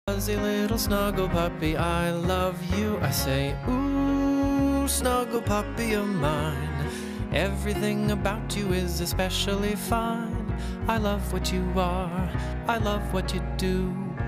Fuzzy little snuggle puppy, I love you. I say, ooh, snuggle puppy of mine. Everything about you is especially fine. I love what you are, I love what you do.